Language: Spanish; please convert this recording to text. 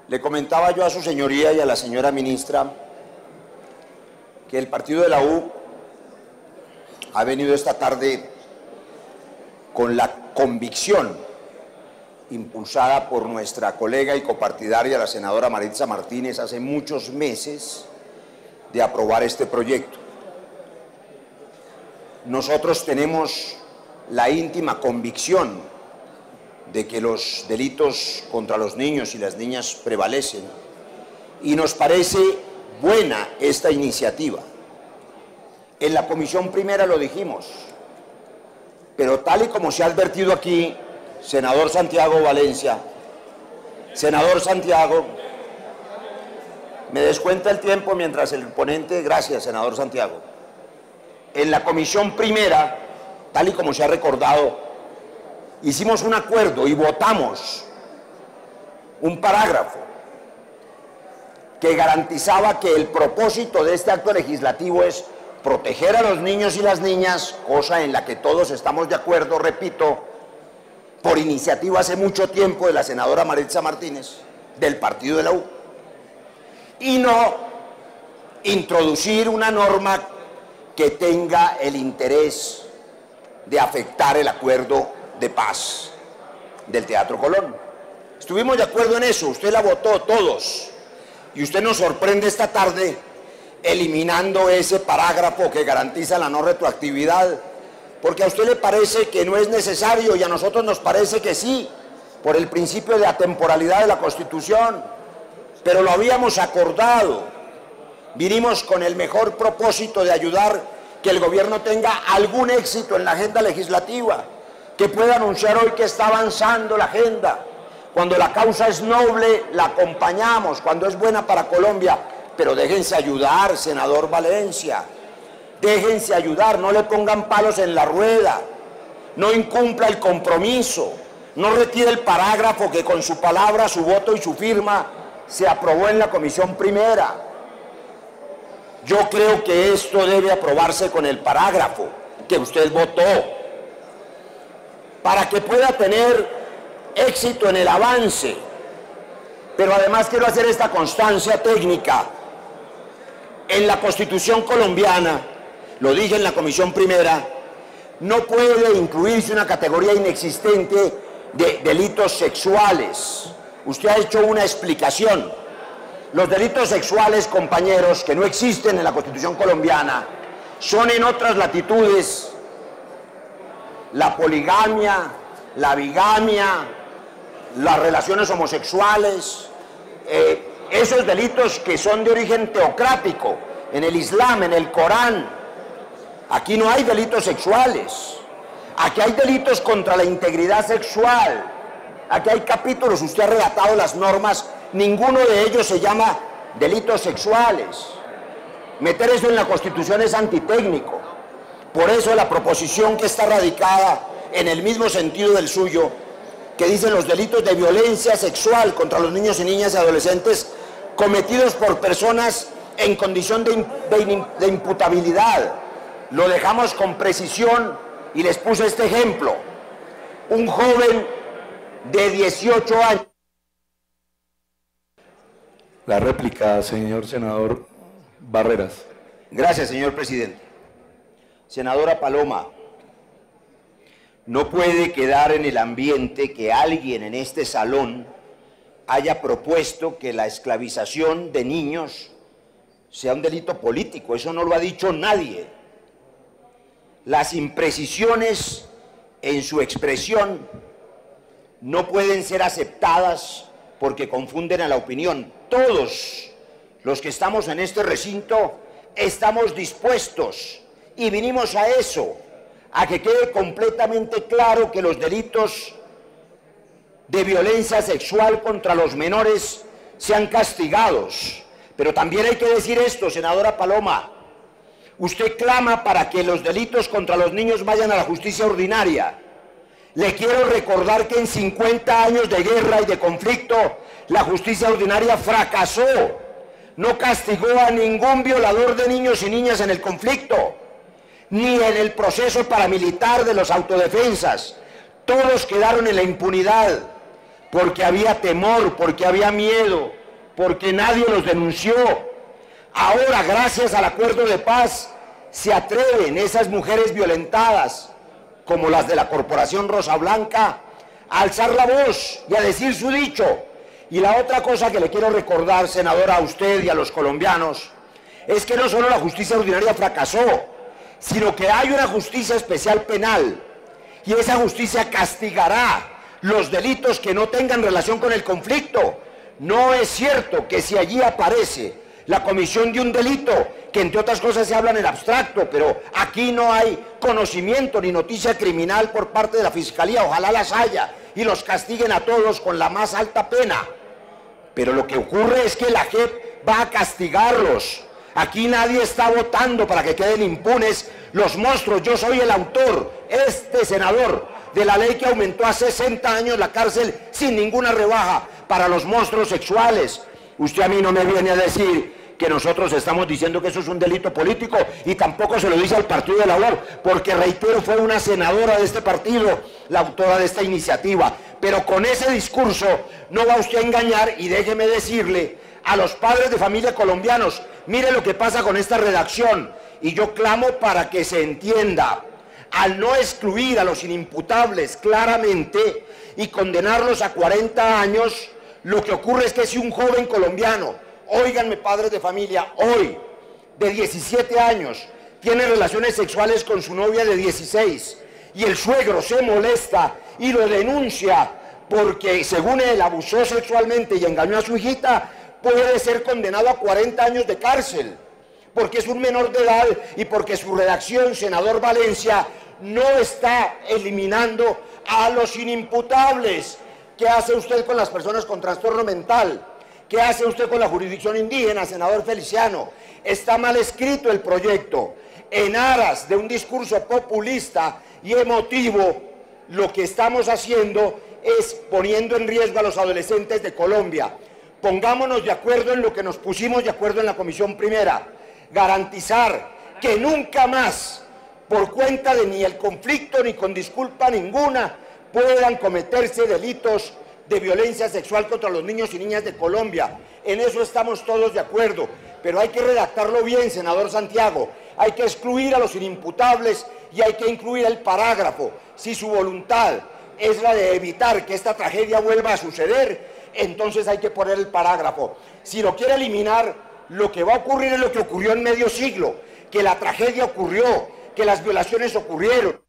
Le comentaba yo a su señoría y a la señora ministra que el partido de la U ha venido esta tarde con la convicción impulsada por nuestra colega y copartidaria, la senadora Maritza Martínez, hace muchos meses, de aprobar este proyecto. Nosotros tenemos la íntima convicción de que los delitos contra los niños y las niñas prevalecen y nos parece buena esta iniciativa. En la Comisión Primera lo dijimos, pero tal y como se ha advertido aquí, senador Santiago Valencia, senador Santiago, me descuenta el tiempo mientras el ponente, gracias senador Santiago, en la Comisión Primera, tal y como se ha recordado, hicimos un acuerdo y votamos un parágrafo que garantizaba que el propósito de este acto legislativo es proteger a los niños y las niñas, cosa en la que todos estamos de acuerdo, repito, por iniciativa hace mucho tiempo de la senadora Maritza Martínez, del partido de la U, y no introducir una norma que tenga el interés de afectar el acuerdo de paz del Teatro Colón. Estuvimos de acuerdo en eso, usted la votó todos, y usted nos sorprende esta tarde eliminando ese parágrafo que garantiza la no retroactividad, porque a usted le parece que no es necesario y a nosotros nos parece que sí, por el principio de atemporalidad de la Constitución, pero lo habíamos acordado. Vinimos con el mejor propósito de ayudar que el gobierno tenga algún éxito en la agenda legislativa, que pueda anunciar hoy que está avanzando la agenda. Cuando la causa es noble, la acompañamos, cuando es buena para Colombia, pero déjense ayudar, senador Valencia, déjense ayudar, no le pongan palos en la rueda, no incumpla el compromiso, no retire el parágrafo que con su palabra, su voto y su firma se aprobó en la Comisión Primera. Yo creo que esto debe aprobarse con el parágrafo que usted votó, para que pueda tener éxito en el avance. Pero además quiero hacer esta constancia técnica. En la Constitución colombiana, lo dije en la Comisión Primera, no puede incluirse una categoría inexistente de delitos sexuales. Usted ha hecho una explicación. Los delitos sexuales, compañeros, que no existen en la Constitución colombiana, son en otras latitudes la poligamia, la bigamia, las relaciones homosexuales, esos delitos que son de origen teocrático, en el Islam, en el Corán. Aquí no hay delitos sexuales, aquí hay delitos contra la integridad sexual, aquí hay capítulos, usted ha relatado las normas, ninguno de ellos se llama delitos sexuales. Meter eso en la Constitución es antitécnico. Por eso la proposición que está radicada en el mismo sentido del suyo, que dicen los delitos de violencia sexual contra los niños y niñas y adolescentes cometidos por personas en condición de imputabilidad. Lo dejamos con precisión y les puse este ejemplo. Un joven de 18 años. La réplica, señor senador Barreras. Gracias, señor presidente. Senadora Paloma, no puede quedar en el ambiente que alguien en este salón haya propuesto que la esclavización de niños sea un delito político. Eso no lo ha dicho nadie. Las imprecisiones en su expresión no pueden ser aceptadas porque confunden a la opinión. Todos los que estamos en este recinto estamos dispuestos y vinimos a eso, a que quede completamente claro que los delitos de violencia sexual contra los menores sean castigados. Pero también hay que decir esto, senadora Paloma, usted clama para que los delitos contra los niños vayan a la justicia ordinaria. Le quiero recordar que en 50 años de guerra y de conflicto, la justicia ordinaria fracasó. No castigó a ningún violador de niños y niñas en el conflicto, ni en el proceso paramilitar de los autodefensas. Todos quedaron en la impunidad, porque había temor, porque había miedo, porque nadie los denunció. Ahora, gracias al acuerdo de paz, se atreven esas mujeres violentadas, como las de la Corporación Rosa Blanca, a alzar la voz y a decir su dicho. Y la otra cosa que le quiero recordar, senadora, a usted y a los colombianos, es que no solo la justicia ordinaria fracasó, sino que hay una justicia especial penal, y esa justicia castigará los delitos que no tengan relación con el conflicto. No es cierto que si allí aparece la comisión de un delito, que entre otras cosas se habla en el abstracto, pero aquí no hay conocimiento ni noticia criminal por parte de la Fiscalía, ojalá las haya, y los castiguen a todos con la más alta pena. Pero lo que ocurre es que la JEP va a castigarlos. Aquí nadie está votando para que queden impunes los monstruos. Yo soy el autor, este senador, de la ley que aumentó a 60 años la cárcel sin ninguna rebaja para los monstruos sexuales. Usted a mí no me viene a decir que nosotros estamos diciendo que eso es un delito político, y tampoco se lo dice al partido de la U, porque reitero, fue una senadora de este partido la autora de esta iniciativa. Pero con ese discurso no va usted a engañar, y déjeme decirle a los padres de familia colombianos, mire lo que pasa con esta redacción, y yo clamo para que se entienda. Al no excluir a los inimputables claramente y condenarlos a 40 años, lo que ocurre es que si un joven colombiano, óiganme padres de familia, hoy de 17 años, tiene relaciones sexuales con su novia de 16 y el suegro se molesta y lo denuncia porque según él abusó sexualmente y engañó a su hijita, puede ser condenado a 40 años de cárcel, porque es un menor de edad y porque su redacción, senador Valencia, no está eliminando a los inimputables. ¿Qué hace usted con las personas con trastorno mental? ¿Qué hace usted con la jurisdicción indígena, senador Feliciano? Está mal escrito el proyecto. En aras de un discurso populista y emotivo, lo que estamos haciendo es poniendo en riesgo a los adolescentes de Colombia. Pongámonos de acuerdo en lo que nos pusimos de acuerdo en la Comisión Primera. Garantizar que nunca más, por cuenta de ni el conflicto ni con disculpa ninguna, puedan cometerse delitos de violencia sexual contra los niños y niñas de Colombia. En eso estamos todos de acuerdo, pero hay que redactarlo bien, senador Santiago. Hay que excluir a los inimputables y hay que incluir el parágrafo. Si su voluntad es la de evitar que esta tragedia vuelva a suceder, entonces hay que poner el parágrafo. Si lo quiere eliminar, lo que va a ocurrir es lo que ocurrió en medio siglo, que la tragedia ocurrió, que las violaciones ocurrieron.